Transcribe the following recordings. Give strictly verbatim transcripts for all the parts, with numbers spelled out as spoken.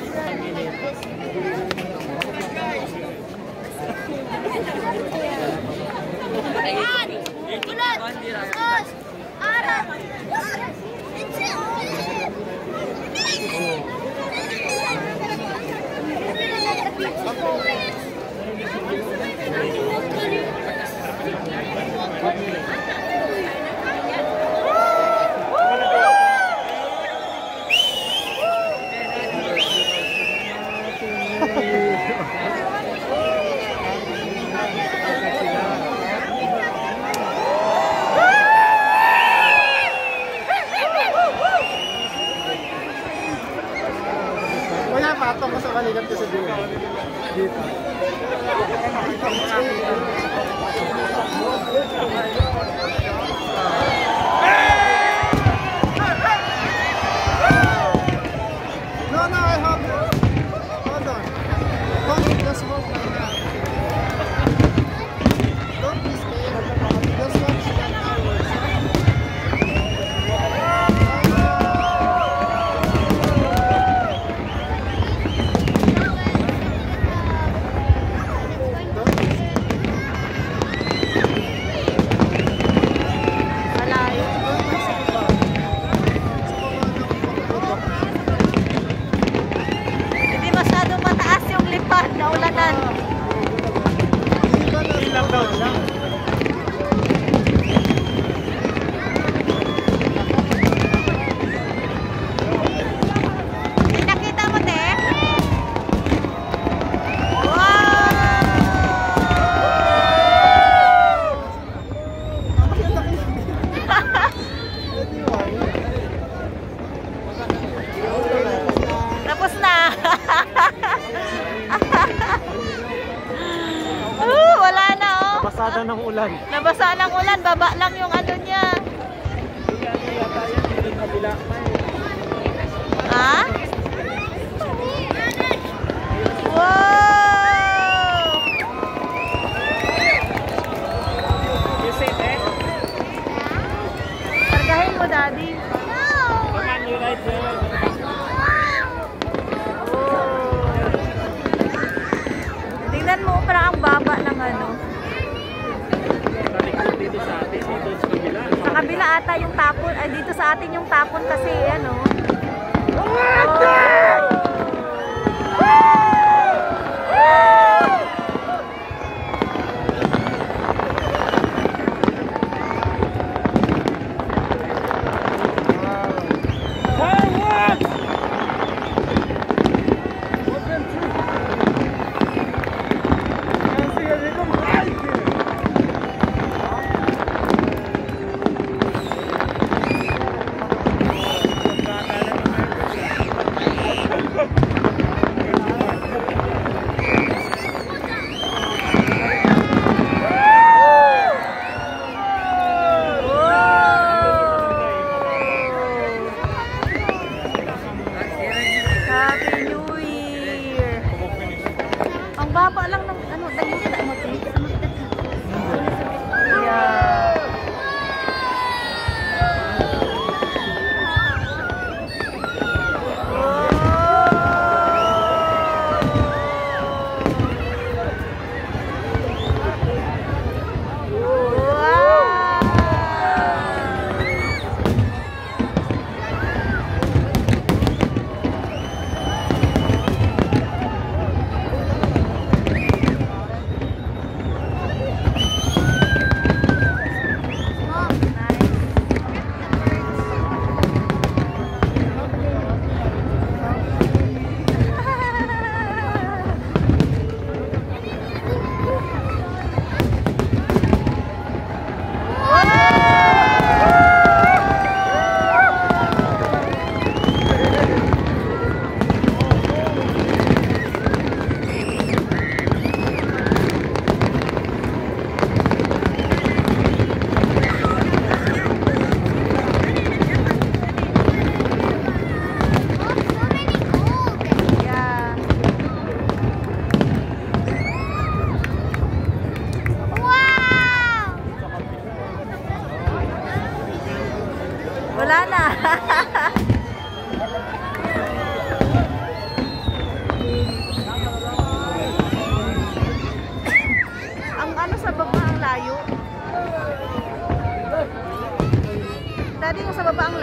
Wala patong ko sa kaligat ko sa dito. Dito. No, no, I have it. Hold on. Don't just hold my hand. Don't be scared. Just watch that fireworks. Tapos na. uh, wala na oh. Nabasada ng ulan. Nabasa ng ulan, baba lang yung ano niya. Ha? Wow! You safe eh? Kargahin mo, Daddy. Come on, you right there. Tingnan mo, parang ang baba ng ano. Dito sa atin, dito sa kabila. Sa kabila ata yung tapon. Ay, dito sa atin yung tapon kasi, ano. Oh. Happy New Year! Ang baba lang ng ano, dagdag mo ito. Yeah.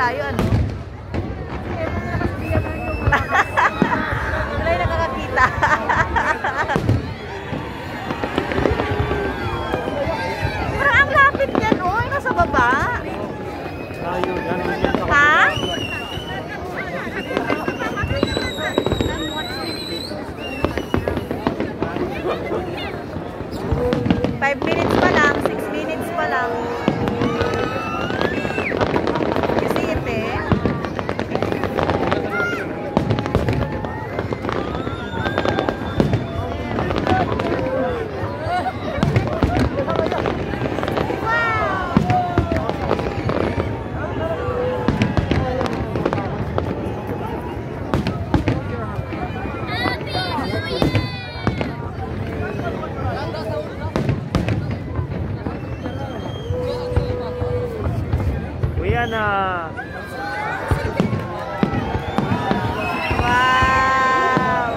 tayo, ano? Wala yung nakakakita. Parang ang lapit yan, oh. Nasa baba. Ha? Five minutes pa lang, six minutes pa lang. Kasi ite. Na Wow!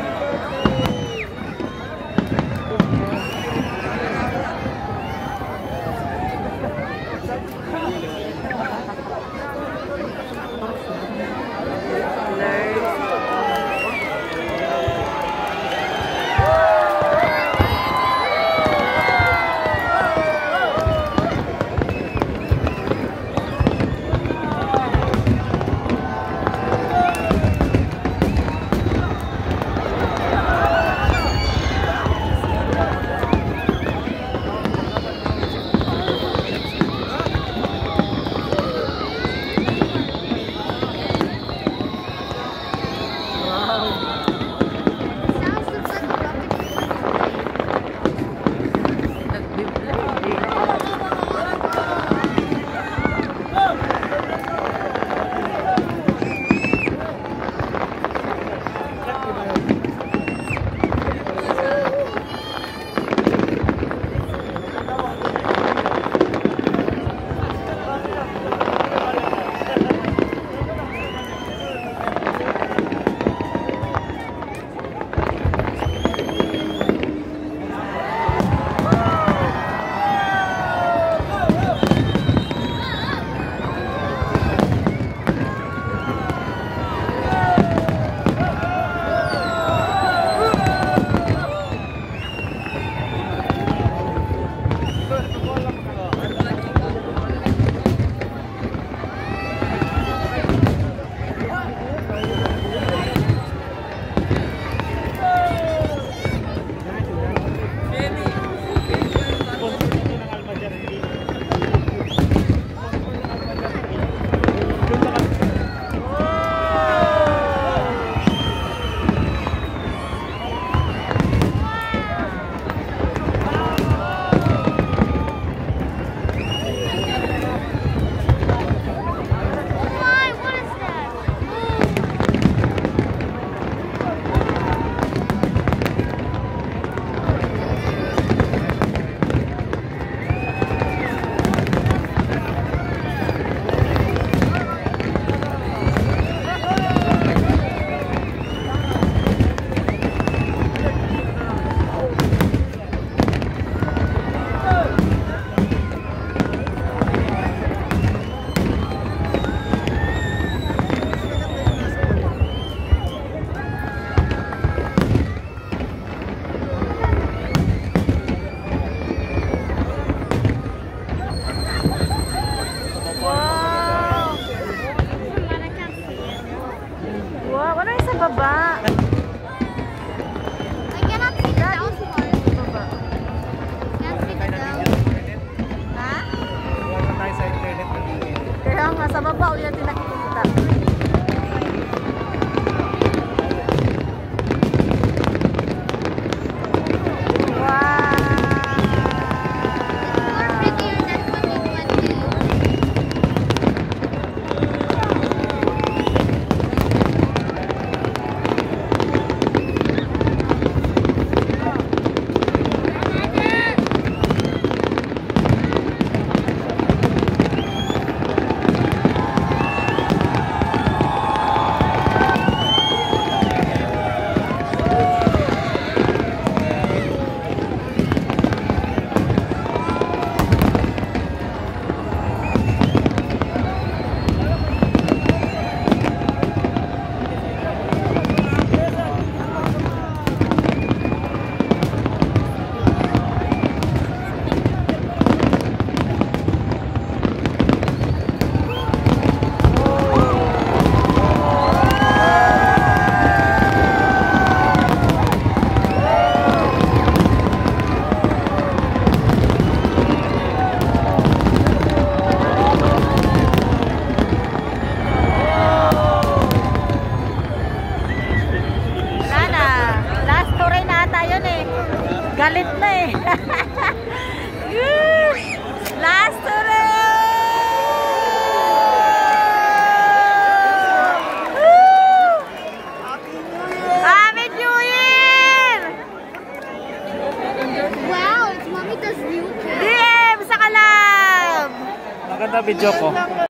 Sa baba ulit natin nakikita. Last hurrah! Happy New Year! Wow, it's mommy does new cake. D M sa kalab! Maganda video ko.